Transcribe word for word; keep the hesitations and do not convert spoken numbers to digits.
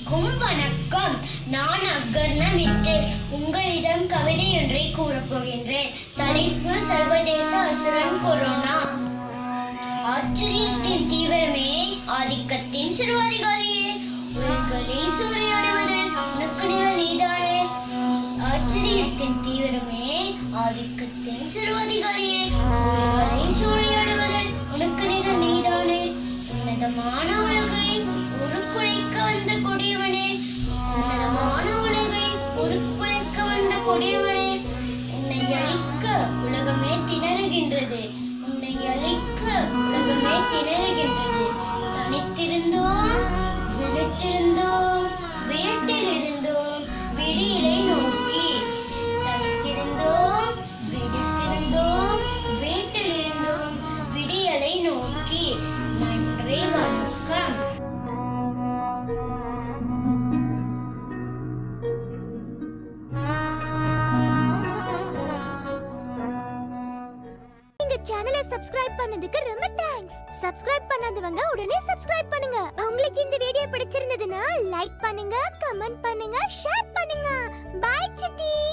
அனைவருக்கும் வணக்கம். நான் அகர்ணா மித்தேஷ் உங்களிடம் கவிதை ஒன்றை கூறப் போகின்றேன். தலைப்பு சர்வதேச அசுரன் கொரோனா. ஆச்சரியத்தின் தீவிரமே, ஆதிக்கத்தின் சர்வாதிகாரியே, உயிர்களை சூறையாடுவதில் உனக்கு நிகர் நீதானே. ஆச்சரியத்தின் தீவிரமே, ஆதிக்கத்தின் சர்வாதிகாரியே, உயிர்களை சூறையாடுவதில் உனக்கு நிகர் நீதானே. உன்னதமான உலகை உருக்குலைக்க வந்த கொடியவனே, உன்னதமான உலகை உருக்குலைக்க வந்த கொடியவனே, உன்னை அழிக்க உலகமே திணறுகின்றது, உன்னை அழிக்க உலகமே திணறுகின்றது. தனித்திருந்தோம், விழித்திருந்தோம், வீட்டில் இருந்தோம், விடியலை நோக்கி. தனித்திருந்தோம், விழித்திருந்தோம், வீட்டில் இருந்தோம், விடியலை நோக்கி. நன்றி, வணக்கம். சேனலை சப்ஸ்கிரைப் பண்ணதுக்கு ரொம்ப தேங்க்ஸ். சப்ஸ்கிரைப் பண்ணாதவங்க உடனே சப்ஸ்கிரைப் பண்ணுங்க. உங்களுக்கு இந்த வீடியோ பிடிச்சிருந்ததுன்னா லைக் பண்ணுங்க, கமெண்ட் பண்ணுங்க, ஷேர் பண்ணுங்க. Bye city.